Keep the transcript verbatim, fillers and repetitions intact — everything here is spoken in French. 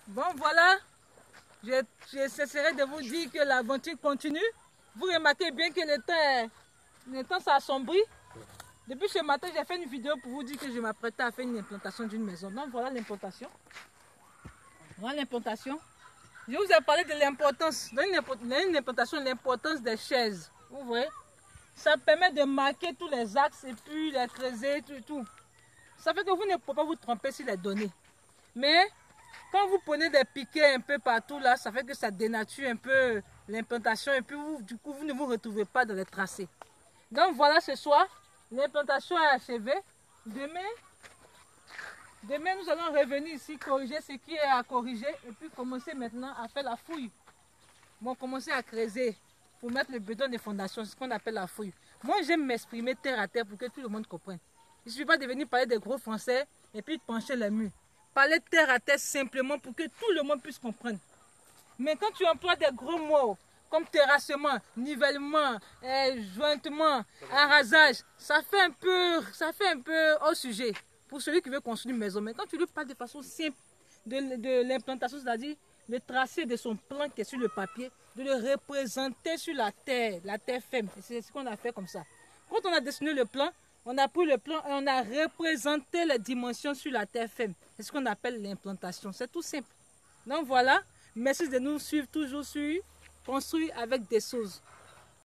Bon voilà, je, je cesserai de vous dire que l'aventure continue. Vous remarquez bien que le temps, le temps s'assombrit. Depuis ce matin, j'ai fait une vidéo pour vous dire que je m'apprêtais à faire une implantation d'une maison. Donc voilà l'implantation. Voilà l'implantation. Je vous ai parlé de l'importance, dans une implantation, l'importance des chaises. Vous voyez, ça permet de marquer tous les axes et puis les creuser, tout, tout. Ça fait que vous ne pouvez pas vous tromper sur les données. Mais quand vous prenez des piquets un peu partout là, ça fait que ça dénature un peu l'implantation et puis vous, du coup vous ne vous retrouvez pas dans les tracés. Donc voilà, ce soir, l'implantation est achevée. Demain, demain nous allons revenir ici corriger ce qui est à corriger et puis commencer maintenant à faire la fouille. Bon, commencer à creuser pour mettre le béton de fondation, c'est ce qu'on appelle la fouille. Moi j'aime m'exprimer terre à terre pour que tout le monde comprenne. Il ne suffit pas de venir parler des gros français et puis de pencher les murs. Parler terre à terre simplement pour que tout le monde puisse comprendre. Mais quand tu emploies des gros mots comme terrassement, nivellement, eh, jointement, arrasage, ça fait un peu, ça fait un peu hors sujet pour celui qui veut construire une maison. Mais quand tu lui parles de façon simple de, de l'implantation, c'est-à-dire le tracé de son plan qui est sur le papier, de le représenter sur la terre, la terre ferme. C'est ce qu'on a fait comme ça. Quand on a dessiné le plan, on a pris le plan et on a représenté les dimensions sur la terre ferme. C'est ce qu'on appelle l'implantation. C'est tout simple. Donc voilà, merci de nous suivre toujours sur Construire avec des choses.